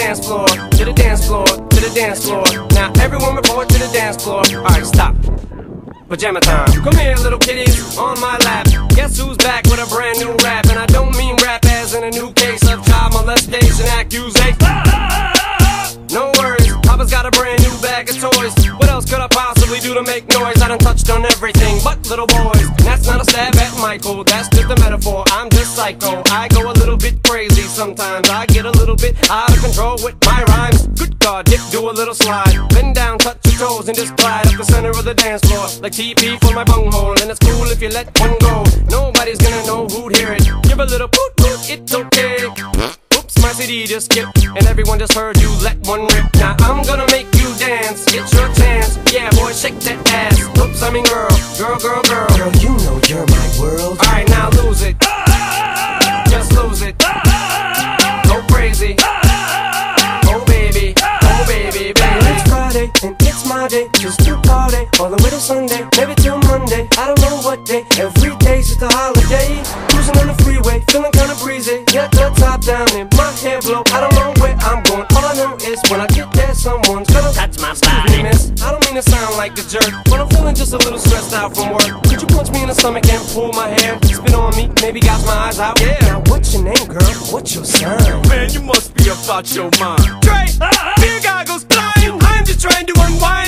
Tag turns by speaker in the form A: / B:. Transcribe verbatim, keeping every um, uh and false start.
A: dance floor, to the dance floor, to the dance floor. Now everyone report to the dance floor. Alright, stop. Pajama time. Come here, little kitties, on my lap. Guess who's back with a brand new rap? And I don't mean rap as in a new case of child molestation accusation. No worries, Papa's got a brand new bag of toys. What else could I possibly do to make noise? I done touched on everything but little boys. And that's not a stab at Michael, that's just a metaphor. I'm just psycho, I go a little bit crazy sometimes. I get a little bit out of control with my rhymes. Good God, dip, do a little slide. Bend down, touch your toes, and just glide up the center of the dance floor. Like T P for my bunghole, and it's cool if you let one go. Nobody's gonna know who'd hear it. Give a little poot poot, it's okay. Oops, my C D just skipped, and everyone just heard you let one rip. Now I'm gonna make you dance, it's your chance. Yeah, boy, shake that ass. Oops, I mean girl, girl, girl, girl.
B: Girl, you know you're my world.
A: Alright, now lose it. Just lose it. Go crazy. Oh baby, oh baby, baby.
B: It's Friday, and it's my day. Just to party, all the way to Sunday. Maybe till Monday, I don't know what day. Every day's just a holiday. Cruising on the freeway, feeling kinda breezy. Got the top down and my hair blow. I don't know where I'm going, all I know is when I get there, someone's gonna touch my body. Miss, I don't mean to sound like a jerk, but I'm feeling just a little stressed out from work. Could you punch me in the stomach and pull my hair? Spit on me, maybe gouge my eyes out. Yeah. Now what's your name, girl? What's your sign?
C: Man, you must be about your mind.
A: Dre, beer goggles flying. I'm just trying to unwind.